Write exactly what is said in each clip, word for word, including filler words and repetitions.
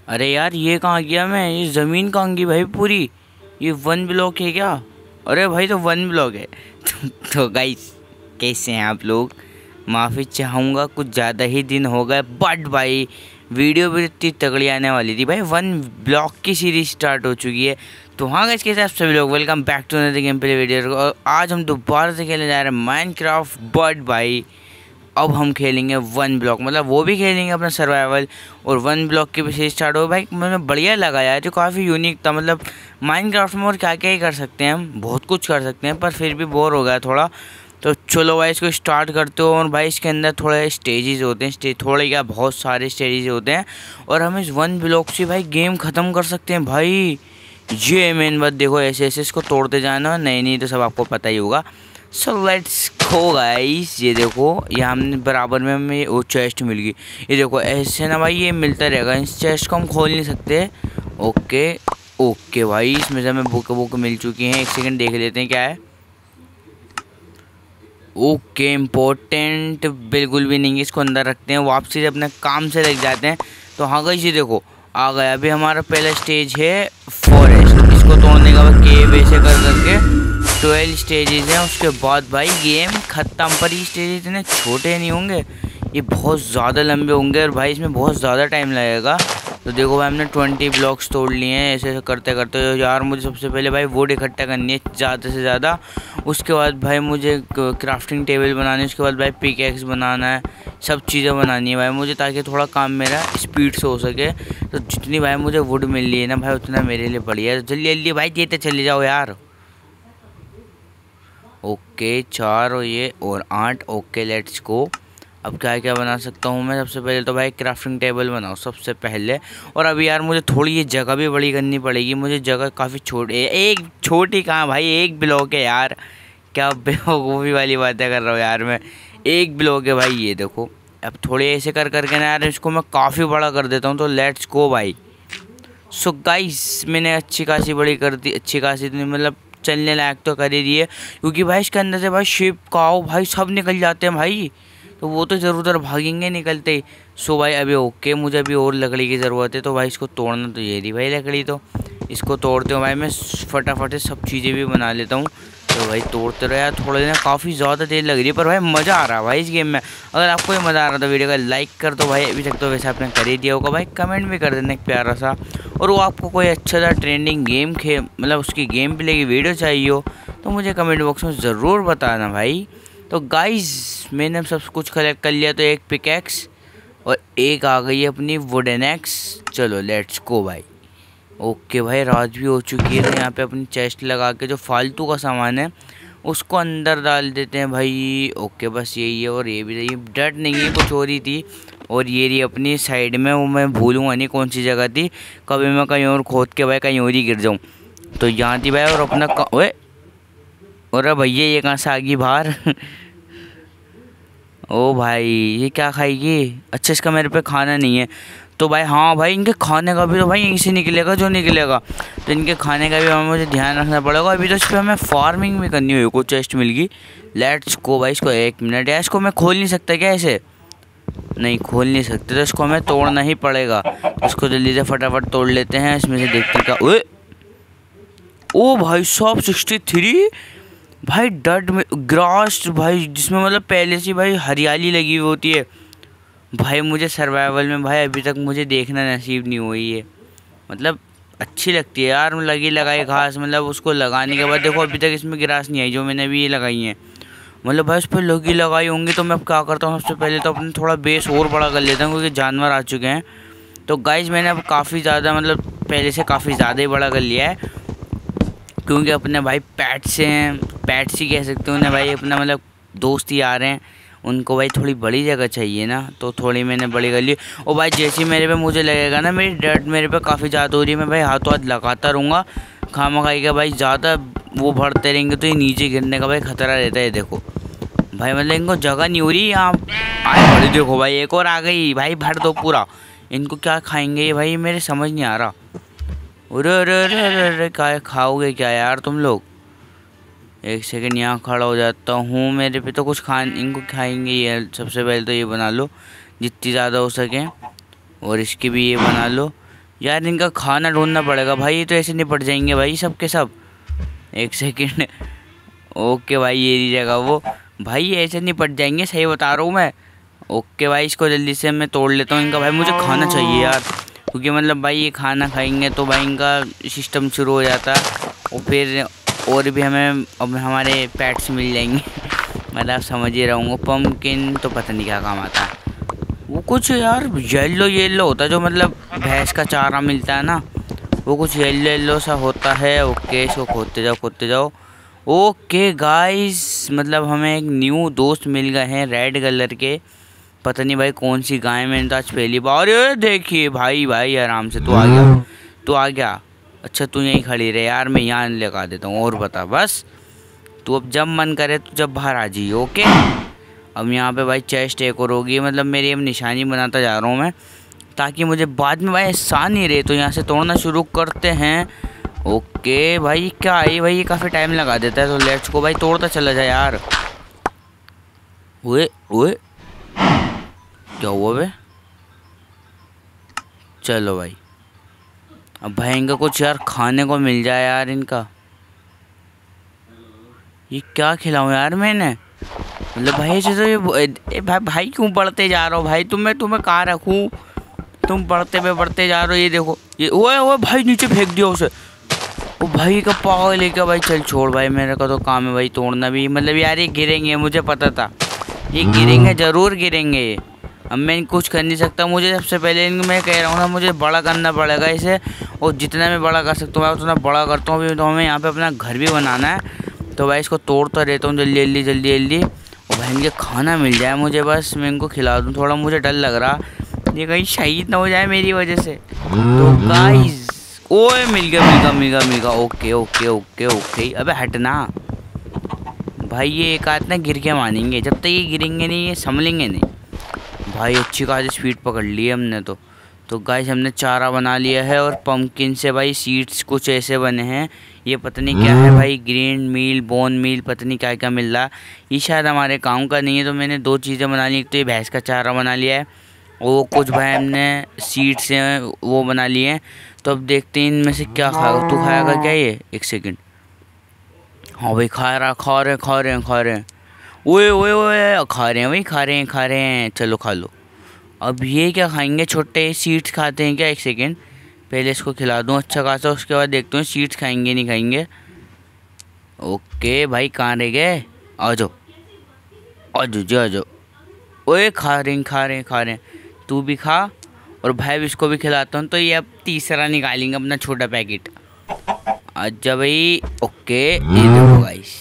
अरे यार ये कहाँ गया मैं? ये ज़मीन कहाँ गई भाई पूरी? ये वन ब्लॉक है क्या? अरे भाई तो वन ब्लॉक है। तो गाइस कैसे हैं आप लोग? माफ़ी चाहूँगा कुछ ज़्यादा ही दिन हो गए, बट भाई वीडियो भी इतनी तगड़ी आने वाली थी भाई। वन ब्लॉक की सीरीज स्टार्ट हो चुकी है। तो हाँ गाइस कैसे आप सभी लोग, welcome back to another game play video. और आज हम दोबारा से खेलने जा रहे हैं माइनक्राफ्ट, बट भाई अब हम खेलेंगे वन ब्लॉक, मतलब वो भी खेलेंगे अपना सर्वाइवल और वन ब्लॉक की भी सीरीज स्टार्ट हो। भाई मुझे बढ़िया लगा यार, जो काफ़ी यूनिक था। मतलब माइनक्राफ्ट में और क्या क्या ही कर सकते हैं हम, बहुत कुछ कर सकते हैं, पर फिर भी बोर हो गया थोड़ा। तो चलो भाई इसको स्टार्ट करते हो। और भाई इसके अंदर थोड़े स्टेजेस होते हैं, स्टेज थोड़े क्या बहुत सारे स्टेजेस होते हैं, और हम इस वन ब्लॉक से भाई गेम ख़त्म कर सकते हैं भाई। ये मेन बात देखो, ऐसे ऐसे इसको तोड़ते जाना, नहीं नहीं तो सब आपको पता ही होगा। So let's go guys. ये देखो ये हमने बराबर में हमें वो चेस्ट मिल गई। ये देखो ऐसे ना भाई ये मिलता रहेगा, इस चेस्ट को हम खोल नहीं सकते। ओके ओके भाई, इसमें से हमें बुक बुक मिल चुकी हैं। एक सेकंड देख लेते हैं क्या है। ओके इम्पोर्टेंट बिल्कुल भी नहीं है, इसको अंदर रखते हैं, वापसी से अपने काम से लग जाते हैं। तो हाँ गाइस ये देखो आ गया। अभी हमारा पहला स्टेज है फॉरेस्ट, इसको तोड़ने का बाद केव ऐसे कर करके ट्वेल्व स्टेजेस हैं। उसके बाद भाई गेम ख़त्म। पर ये स्टेजेस इतने छोटे नहीं होंगे, ये बहुत ज़्यादा लंबे होंगे और भाई इसमें बहुत ज़्यादा टाइम लगेगा। तो देखो भाई हमने ट्वेंटी ब्लॉक्स तोड़ लिए हैं ऐसे करते करते। यार मुझे सबसे पहले भाई वुड इकट्ठा करनी है ज़्यादा से ज़्यादा। उसके बाद भाई मुझे क्राफ्टिंग टेबल बनानी है। उसके बाद भाई पिकैक्स बनाना है, सब चीज़ें बनानी है भाई मुझे, ताकि थोड़ा काम मेरा स्पीड से हो सके। तो जितनी भाई मुझे वुड मिल रही है ना भाई, उतना मेरे लिए बढ़िया है। जल्दी जल्दी भाई देते चले जाओ यार। ओके चार और ये और आठ। Okay let's go. अब क्या क्या बना सकता हूँ मैं? सबसे पहले तो भाई क्राफ्टिंग टेबल बनाओ सबसे पहले। और अभी यार मुझे थोड़ी ये जगह भी बड़ी करनी पड़ेगी, मुझे जगह काफ़ी छोटी, एक छोटी कहाँ भाई, एक ब्लॉक है यार। क्या बेवकूफ़ी वाली बातें कर रहा हूँ यार मैं, एक ब्लॉक है भाई। ये देखो अब थोड़े ऐसे कर करके ना यार इसको मैं काफ़ी बड़ा कर देता हूँ। तो लेट्स गो भाई। सो गाइस मैंने अच्छी खासी बड़ी कर दी, अच्छी खासी मतलब चलने लायक तो कर ही दी है, क्योंकि भाई इसके अंदर से भाई शिप काऊ भाई सब निकल जाते हैं भाई। तो वो तो ज़रूर उधर भागेंगे निकलते ही। सो भाई अभी ओके, मुझे अभी और लकड़ी की ज़रूरत है। तो भाई इसको तोड़ना तो ये रही भाई लकड़ी, तो इसको तोड़ते हो भाई मैं फटाफट से सब चीज़ें भी बना लेता हूँ। तो भाई तोड़ते रहो यार, थोड़ा देर काफ़ी ज़्यादा देर लग रही है, पर भाई मज़ा आ रहा है भाई इस गेम में। अगर आपको ये मज़ा आ रहा था वीडियो का लाइक कर दो भाई, अभी तक तो वैसे आपने कर ही दिया होगा भाई। कमेंट भी कर देना एक प्यारा सा। और वो आपको कोई अच्छा सा ट्रेंडिंग गेम खे मतलब उसकी गेम प्ले की वीडियो चाहिए हो तो मुझे कमेंट बॉक्स में ज़रूर बताना भाई। तो गाइस मैंने सब कुछ कलेक्ट कर लिया। तो एक पिकैक्स और एक आ गई है अपनी वुडन एक्स। चलो लेट्स गो भाई। ओके भाई रात भी हो चुकी है। तो यहाँ पे अपनी चेस्ट लगा के जो फालतू का सामान है उसको अंदर डाल देते हैं भाई। ओके बस यही है। और ये भी ये डट नहीं है, कुछ और ही थी। और ये रही अपनी साइड में, वो मैं भूलूँगा नहीं कौन सी जगह थी, कभी मैं कहीं और खोद के भाई कहीं और ही गिर जाऊँ। तो यहाँ थी भाई। और अपना ओए और भैया ये कहाँ से आ गई बाहर? ओ भाई ये क्या खाएगी? अच्छा इसका मेरे पे खाना नहीं है। तो भाई हाँ भाई इनके खाने का भी तो भाई यहीं से निकलेगा जो निकलेगा। तो इनके खाने का भी हमें मुझे ध्यान रखना पड़ेगा। अभी तो इस पर हमें फार्मिंग भी करनी हुई, को चेस्ट मिल गई। लेट्स गो भाई। इसको एक मिनट यार, इसको मैं खोल नहीं सकता क्या ऐसे? नहीं खोल नहीं सकते, तो इसको हमें तोड़ना ही पड़ेगा। इसको जल्दी से फटाफट तोड़ लेते हैं। इसमें से देखते का ओए ओ भाई साहब सिक्सटी थ्री भाई डट में ग्रास भाई, जिसमें मतलब पहले से भाई हरियाली लगी हुई होती है भाई। मुझे सर्वाइवल में भाई अभी तक मुझे देखना नसीब नहीं हुई है। मतलब अच्छी लगती है यार लगी लगाई घास, मतलब उसको लगाने के बाद देखो अभी तक इसमें ग्रास नहीं आई जो मैंने अभी ये लगाई है। मतलब भाई उस पर लगी लगाई होंगी। तो मैं अब क्या करता हूँ, सबसे पहले तो अपने थोड़ा बेस और बड़ा कर लेता हूँ, क्योंकि जानवर आ चुके हैं। तो गाइस मैंने अब काफ़ी ज़्यादा मतलब पहले से काफ़ी ज़्यादा ही बड़ा कर लिया है, क्योंकि अपने भाई पैट से हैं, पैट ही कह सकते हो उन्हें भाई, अपना मतलब दोस्त ही आ रहे हैं, उनको भाई थोड़ी बड़ी जगह चाहिए ना। तो थोड़ी मैंने बड़ी कर ली। और भाई जैसे ही मेरे पे मुझे लगेगा ना मेरी डर्ट मेरे पे काफ़ी ज़्यादा हो रही है, मैं भाई हाथों हाथ लगाता रहूँगा। खामा खाई का भाई ज़्यादा वो भरते रहेंगे तो ये नीचे गिरने का भाई खतरा रहता है। देखो भाई मतलब इनको जगह नहीं हो रही यहाँ आए बड़ी। देखो भाई एक और आ गई भाई, भर दो पूरा। इनको क्या खाएंगे ये भाई, मेरे समझ नहीं आ रहा। अरे अरे अरे अरे क्या खाओगे क्या यार तुम लोग? एक सेकंड यहाँ खड़ा हो जाता हूँ, मेरे पे तो कुछ खान इनको खाएंगे ये। सबसे पहले तो ये बना लो जितनी ज़्यादा हो सके, और इसकी भी ये बना लो। यार इनका खाना ढूंढना पड़ेगा भाई, ये तो ऐसे निपट जाएंगे भाई सब के सब। एक सेकंड। ओके भाई ये रही जगह वो, भाई ऐसे निपट जाएंगे, सही बता रहा हूँ मैं। ओके भाई इसको जल्दी से मैं तोड़ लेता हूँ इनका। भाई मुझे खाना चाहिए यार, क्योंकि मतलब भाई ये खाना खाएंगे तो भाई इनका सिस्टम शुरू हो जाता है, और फिर और भी हमें अब हमारे पेट्स मिल जाएंगे। मतलब समझ ही रहूँगा। पम्पकिन तो पता नहीं क्या काम आता है, वो कुछ यार येलो येलो होता है जो मतलब भैंस का चारा मिलता है ना, वो कुछ येलो येलो सा होता है। ओके इसको खोदते जाओ खोदते जाओ। ओके गाइस मतलब हमें एक न्यू दोस्त मिल गए हैं रेड कलर के, पता नहीं भाई कौन सी गाय, मैंने तो आज पहली बार। अरे देखिए भाई भाई आराम से, तू आ गया तू आ गया अच्छा तू यहीं खड़ी रहे यार, मैं यहाँ लगा देता हूँ। और बता बस, तू अब जब मन करे तो जब बाहर आ जाइए। ओके अब यहाँ पे भाई चेस्ट एक और होगी, मतलब मेरी अब निशानी बनाता जा रहा हूँ मैं, ताकि मुझे बाद में भाई एहसान नहीं रहे। तो यहाँ से तोड़ना शुरू करते हैं। ओके भाई क्या है भाई, ये काफ़ी टाइम लगा देता है, तो लेट्स को भाई तोड़ता चला जाए यार। ओए ओए क्या हुआ बे? चलो भाई अब भाई इनका कुछ यार खाने को मिल जाए यार इनका। ये क्या खिलाऊं यार मैंने, मतलब भाई ऐसे तो ये ए, भाई भाई क्यों बढ़ते जा रहा हो भाई, तुम्हें तुम्हें कहाँ रखूँ, तुम बढ़ते पे बढ़ते जा रहे हो। ये देखो ये ओए ओए भाई नीचे फेंक दिया उसे। ओ भाई का पागल है क्या भाई, चल छोड़ भाई, मेरे का तो काम है भाई तोड़ना भी। मतलब यार ये गिरेंगे, मुझे पता था ये गिरेंगे, ज़रूर गिरेंगे ये। अब मैं कुछ कर नहीं सकता, मुझे सबसे पहले इनको मैं कह रहा हूँ ना, मुझे बड़ा करना पड़ेगा इसे, और जितना मैं बड़ा कर सकता हूँ मैं उतना बड़ा करता हूँ। अभी तो हमें यहाँ पे अपना घर भी बनाना है, तो भाई इसको तोड़ता रहता हूँ जल्दी जल्दी जल्दी जल्दी। और भाई इनके खाना मिल जाए मुझे, बस मैं इनको खिला दूँ। थोड़ा मुझे डर लग रहा ये कहीं शहीद ना हो जाए मेरी वजह से। तो गाइस ओए मिल गया मिल गया मिल गया मिल गया। ओके ओके ओके ओके अबे हटना भाई, ये एक आध ना गिर के मानेंगे, जब तक ये गिरेंगे नहीं ये संभलेंगे नहीं। भाई अच्छी खासी स्पीड पकड़ ली है हमने तो। तो गाइस हमने चारा बना लिया है, और पम्पकिन से भाई सीड्स कुछ ऐसे बने हैं, ये पता नहीं क्या है भाई, ग्रीन मील बोन मील पता नहीं क्या क्या मिल रहा, ये शायद हमारे काम का नहीं है। तो मैंने दो चीज़ें बना ली, एक तो ये भैंस का चारा बना लिया है, वो कुछ भाई हमने सीड्स से वो बना लिए हैं। तो अब देखते हैं इनमें से क्या खाएगा। तू खाएगा क्या ये? एक सेकंड। हाँ भाई खा रहा खा रहे खा रहे हैं खा रहे हैं ओए ओए ओए खा रहे हैं भाई खा रहे हैं खा रहे हैं चलो खा लो। अब ये क्या खाएंगे, छोटे सीड्स खाते हैं क्या? एक सेकंड पहले इसको खिला दूँ अच्छा खासा, उसके बाद देखते हैं सीड्स खाएंगे नहीं खाएंगे। ओके भाई कहाँ रह गए, आ जाओ आ जाओ जी आ जाओ। ओए खा रहे हैं खा रहे हैं खा रहे हैं, तू भी खा, और भाई इसको भी खिलाता हूँ। तो ये अब तीसरा निकालेंगे अपना छोटा पैकेट। अच्छा भाई ओके ये देखो गाइस,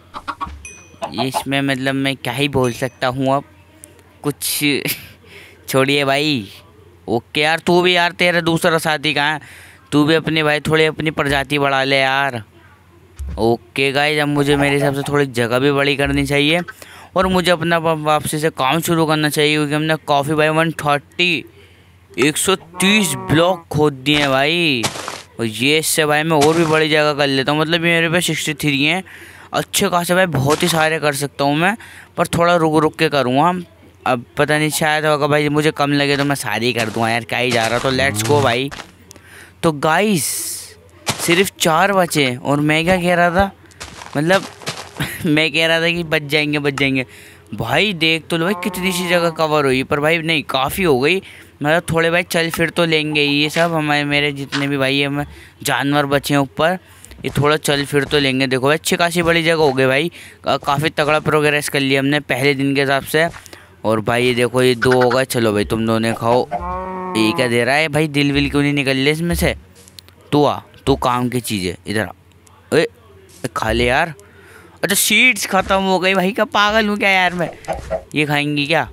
इसमें मतलब मैं क्या ही बोल सकता हूँ अब कुछ छोड़िए भाई। ओके यार तू भी यार, तेरा दूसरा साथी कहाँ है, तू भी अपनी भाई थोड़ी अपनी प्रजाति बढ़ा ले यार। ओके गाइस अब मुझे मेरे हिसाब से थोड़ी जगह भी बड़ी करनी चाहिए, और मुझे अपना वापसी से काम शुरू करना चाहिए, क्योंकि हमने कॉफ़ी भाई वन थर्टी एक सौ तीस ब्लॉक खोद दिए हैं भाई। और ये इससे भाई मैं और भी बड़ी जगह कर लेता हूँ, मतलब मेरे पे सिक्सटी थ्री हैं, अच्छे खासे भाई बहुत ही सारे कर सकता हूँ मैं, पर थोड़ा रुक रुक के करूँगा। अब पता नहीं शायद होगा भाई मुझे कम लगे तो मैं सारी ही कर दूँगा यार, क्या ही जा रहा। तो लेट्स गो भाई। तो गाइस सिर्फ चार बचे, और मैं क्या कह रहा था, मतलब मैं कह रहा था कि बच जाएंगे बच जाएंगे। भाई देख तो लो भाई कितनी सी जगह कवर हुई, पर भाई नहीं काफ़ी हो गई, मतलब थोड़े भाई चल फिर तो लेंगे ये सब हमारे मेरे जितने भी भाई हमें जानवर बचे हैं ऊपर, ये थोड़ा चल फिर तो लेंगे। देखो भाई अच्छी खासी बड़ी जगह हो गई भाई, काफ़ी तगड़ा प्रोग्रेस कर लिया हमने पहले दिन के हिसाब से। और भाई ये देखो ये दो हो गए, चलो भाई तुम दोनों खाओ। ये क्या दे रहा है भाई, दिल विल क्यों नहीं निकल रहे इसमें से? तू आ, तू काम की चीज़ है, इधर आ, ए खा ले यार। अच्छा सीड्स ख़त्म हो गई भाई, क्या पागल हूँ क्या यार मैं, ये खाएंगी क्या?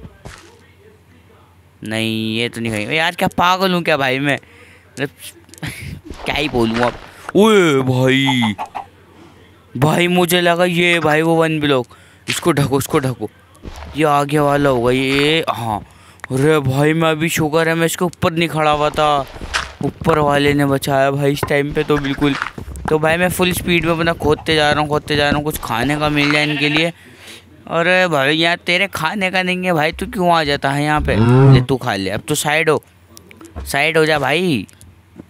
नहीं ये तो नहीं खाएंगे यार, क्या पागल हूँ क्या भाई मैं, क्या ही बोलूँ अब। ओए भाई भाई मुझे लगा ये भाई वो वन ब्लॉक, इसको ढको इसको ढको, ये आगे वाला होगा ये। हाँ अरे भाई मैं अभी शुक्र है मैं इसके ऊपर नहीं खड़ा हुआ था, ऊपर वाले ने बचाया भाई इस टाइम पे तो बिल्कुल। तो भाई मैं फुल स्पीड में अपना खोदते जा रहा हूँ खोदते जा रहा हूँ, कुछ खाने का मिल जाए इनके लिए। अरे भाई यार तेरे खाने का नहीं है भाई, तू क्यों आ जाता है यहाँ पे? ले तू खा ले, अब तू साइड हो साइड हो जा भाई।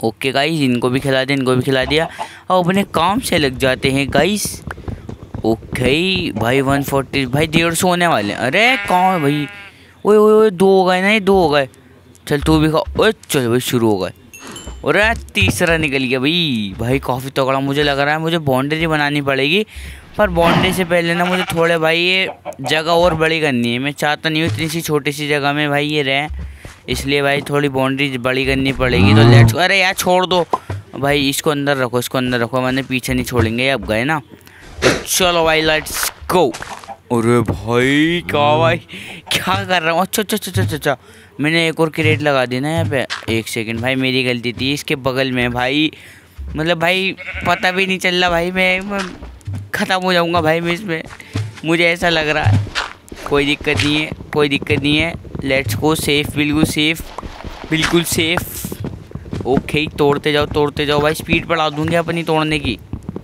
ओके गाइस, इनको भी खिला दिया, इनको भी खिला दिया और अपने काम से लग जाते हैं गाइस। ओके भाई वन फोर्टी भाई डेढ़ सौ होने वाले। अरे कौन है भाई? ओए ओए ओए दो हो गए, नहीं दो हो गए। चल तू भी खा। ओए चल भाई शुरू हो गए। और तीसरा निकल गया भाई। भाई काफ़ी तगड़ा मुझे लग रहा है। मुझे बाउंड्री बनानी पड़ेगी, पर बाउंड्री से पहले ना मुझे थोड़े भाई ये जगह और बड़ी करनी है। मैं चाहता नहीं हूँ इतनी सी छोटी सी जगह में भाई ये रहे, इसलिए भाई थोड़ी बाउंड्री बड़ी करनी पड़ेगी। तो लेट्स। अरे यार छोड़ दो भाई, इसको अंदर रखो, इसको अंदर रखो, मैंने पीछे नहीं छोड़ेंगे। अब गए ना, तो चलो भाई लेट्स गो। अरे भाई क्या भाई क्या कर रहा हूँ? अच्छा अच्छा अच्छा अच्छा अच्छा, मैंने एक और क्रेट लगा दी ना यहाँ पे। एक सेकंड भाई, मेरी गलती थी। इसके बगल में भाई, मतलब भाई पता भी नहीं चल रहा भाई, मैं, मैं ख़त्म हो जाऊँगा भाई मैं इसमें, मुझे ऐसा लग रहा है। कोई दिक्कत नहीं है, कोई दिक्कत नहीं है। Let's go. सेफ़, बिल्कुल सेफ़, बिल्कुल सेफ़। ओके तोड़ते जाओ, तोड़ते जाओ भाई, स्पीड बढ़ा दूँगी अपनी तोड़ने की।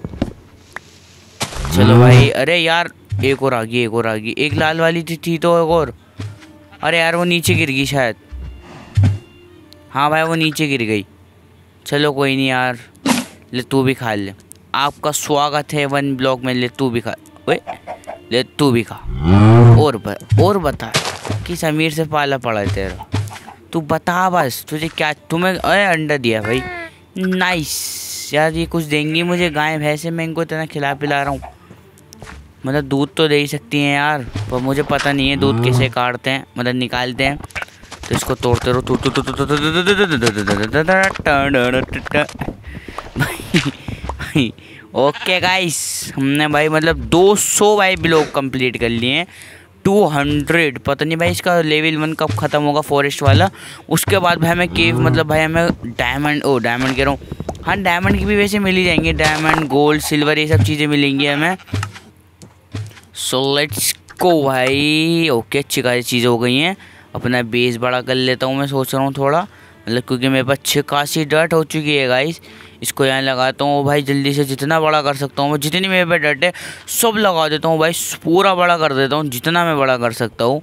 चलो भाई। अरे यार एक और आ गई, एक और आ गई। एक लाल वाली थी, थी तो एक और। अरे यार वो नीचे गिर गई शायद। हाँ भाई वो नीचे गिर गई। चलो कोई नहीं यार, ले तू भी खा ले। आपका स्वागत है वन ब्लॉक में। ले तू भी खा। ओए ले तू भी खा। और ब, और बता किस अमीर से पाला पड़ा है तेरा? तू बता बस, तुझे क्या, तुम्हें अरे अंडा दिया भाई। नाइस यार, ये कुछ देंगी मुझे गाय भैंसे, मैं इनको इतना खिला पिला रहा हूँ। मतलब दूध तो दे ही सकती हैं यार, पर मुझे पता नहीं है दूध कैसे काटते हैं, मतलब निकालते हैं। तो इसको तोड़ते रहो। भाई ओके गाइस, हमने भाई मतलब दो सौ भाई ब्लॉक कंप्लीट कर लिए हैं। टू हंड्रेड, पता नहीं भाई इसका लेवल वन कब ख़त्म होगा फॉरेस्ट वाला। उसके बाद भाई हमें केव, मतलब भाई हमें डायमंड, ओ डायमंड कह रहा हूँ, हाँ डायमंड की भी वैसे मिल ही जाएंगे। डायमंड, गोल्ड, सिल्वर, ये सब चीज़ें मिलेंगी हमें। सो लेट्स गो भाई। ओके अच्छी खासी चीज़ें हो गई हैं। अपना बेस बड़ा कर लेता हूँ मैं, सोच रहा हूँ थोड़ा, मतलब क्योंकि मेरे पास अच्छी खासी डर्ट हो चुकी है गाइस। इसको यहाँ लगाता हूँ भाई जल्दी से, जितना बड़ा कर सकता हूँ मैं, जितनी मेरे पे डर्ट है सब लगा देता हूँ भाई, पूरा बड़ा कर देता हूँ जितना मैं बड़ा कर सकता हूँ।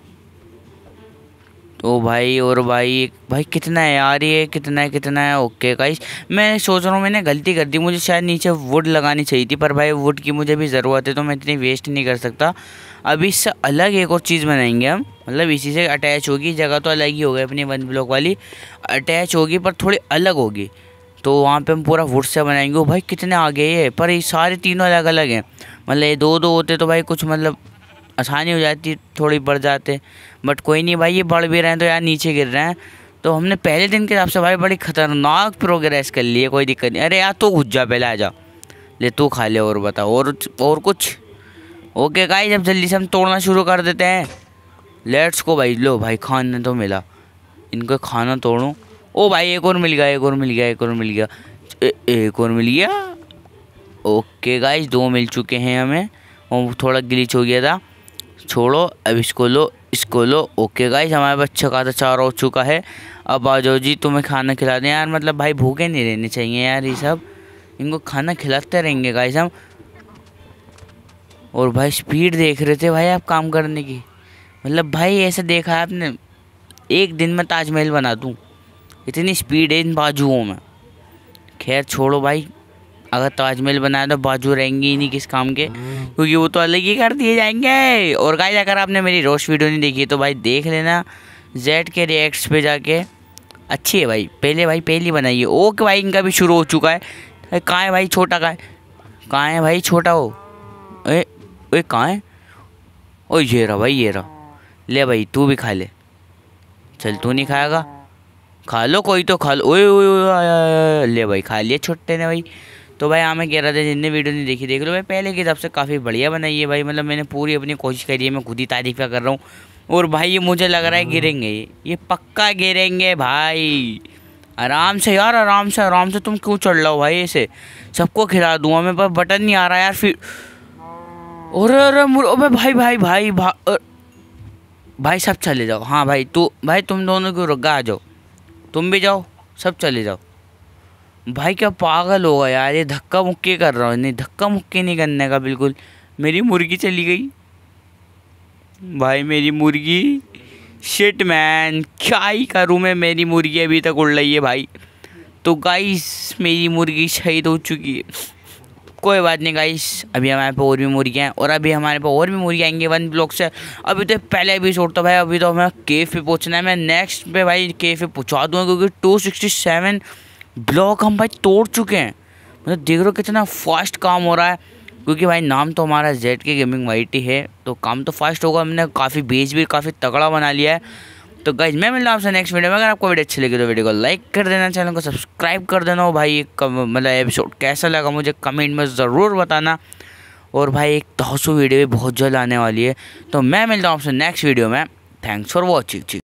तो भाई और भाई भाई कितना है यार, ये कितना है कितना है? ओके गाइस, मैं सोच रहा हूँ मैंने गलती कर दी, मुझे शायद नीचे वुड लगानी चाहिए थी, पर भाई वुड की मुझे भी ज़रूरत है, तो मैं इतनी वेस्ट नहीं कर सकता। अभी इससे अलग एक और चीज़ बनाएंगे हम, मतलब इसी से अटैच होगी। जगह तो अलग ही हो गई अपनी वन ब्लॉक वाली, अटैच होगी पर थोड़ी अलग होगी। तो वहाँ पे हम पूरा वुड से बनाएंगे। भाई कितने आ गए ये, पर ये सारे तीनों अलग अलग हैं। मतलब ये दो दो होते तो भाई कुछ मतलब आसानी हो जाती, थोड़ी बढ़ जाते, बट कोई नहीं भाई, ये बढ़ भी रहे हैं तो यार नीचे गिर रहे हैं। तो हमने पहले दिन के हिसाब से भाई बड़ी ख़तरनाक प्रोग्रेस कर ली है। कोई दिक्कत नहीं। अरे यार तू घुस जा, पहले आ जा, ले तू खा ले और बता और और कुछ। ओके गाइस, जब जल्दी से हम तोड़ना शुरू कर देते हैं। लेट्स को भाई। लो भाई खाना तो मिला, इनको खाना तोड़ूं। ओ भाई एक और मिल गया, एक और मिल गया, एक और मिल गया, ए, एक और मिल गया। ओके गाइस, दो मिल चुके हैं हमें, और थोड़ा ग्लिच हो गया था। छोड़ो, अब इसको लो, इसको लो। ओके गाइस, हमारे पास अच्छा खासा चारा हो चुका है। अब आ जाओ जी, तुम्हें खाना खिला दें यार, मतलब भाई भूखे नहीं रहने चाहिए यार ये सब, इनको खाना खिलाते रहेंगे गाइस हम। और भाई स्पीड देख रहे थे भाई आप काम करने की, मतलब भाई ऐसे देखा है आपने, एक दिन में ताजमहल बना दूँ, इतनी स्पीड है इन बाजुओं में। खैर छोड़ो भाई, अगर ताजमहल बनाया तो बाजू रहेंगे ही नहीं किस काम के, क्योंकि वो तो अलग ही कर दिए जाएंगे। और गाइस अगर आपने मेरी रोस्ट वीडियो नहीं देखी तो भाई देख लेना जेड के रिएक्ट्स पे जाके, अच्छी है भाई, पहले भाई पहली बनाइए। ओके भाई, इनका भी शुरू हो चुका है। कहाँ है भाई छोटा, कहाँ है, कहाँ है भाई छोटा हो, ए ओए कहाँ है? ओ ये रहा भाई, ये रहा, ले भाई तू भी खा ले। चल तू नहीं खाएगा, खा लो कोई तो खा लो। ओए ओए ले भाई खा लिया छोटे ने भाई। तो भाई हाँ मैं कह रहा था, जिनने वीडियो नहीं देखी देख लो भाई, पहले के हिसाब से काफ़ी बढ़िया बनाई है भाई, मतलब मैंने पूरी अपनी कोशिश करी है, मैं खुद ही तारीफ़ कर रहा हूँ। और भाई ये मुझे लग रहा है गिरेंगे, ये ये पक्का गिरेंगे भाई। आराम से यार, आराम से आराम से, तुम क्यों चढ़ रहे हो भाई ऐसे? सबको खिला दूँगा, मेरे पास बटन नहीं आ रहा यार फिर। और अरे भाई भाई भाई भाई भाई सब चले जाओ। हाँ भाई तू, भाई तुम दोनों क्यों रुक गए, आ जाओ तुम भी जाओ, सब चले जाओ। भाई क्या पागल होगा यार, ये धक्का मुक्की कर रहा हूँ, नहीं धक्का मुक्की नहीं करने का बिल्कुल। मेरी मुर्गी चली गई भाई, मेरी मुर्गी, शिट मैन, क्या ही करूँ मैं, मेरी मुर्गी अभी तक उड़ रही है भाई। तो गाइस मेरी मुर्गी शहीद हो चुकी है। कोई बात नहीं गाइस, अभी हमारे पे और भी मुर्गियाँ हैं और अभी हमारे पे और भी मुर्गियाँ आएंगी वन ब्लॉक से। अभी तो पहले एपिसोड तो भाई, अभी तो हमें केव पे पहुँचना है। मैं नेक्स्ट पे भाई केव पे पहुँचा दूँगा क्योंकि टू सिक्सटी सेवन ब्लॉक हम भाई तोड़ चुके हैं। मतलब देख रहे हो कितना फास्ट काम हो रहा है, क्योंकि भाई नाम तो हमारा जेड के गेमिंग वाईटी है, तो काम तो फास्ट होगा। हमने काफ़ी बेस भी काफ़ी तगड़ा बना लिया है। तो गाइज मैं मिलता हूँ आपसे नेक्स्ट वीडियो में। अगर आपको वीडियो अच्छी लगी तो वीडियो को लाइक कर देना, चैनल को सब्सक्राइब कर देना। और भाई मतलब एपिसोड कैसा लगा मुझे कमेंट में ज़रूर बताना। और भाई एक दो सौ वीडियो भी बहुत जल्द आने वाली है। तो मैं मिलता हूँ आपसे नेक्स्ट वीडियो में। Thanks for watching.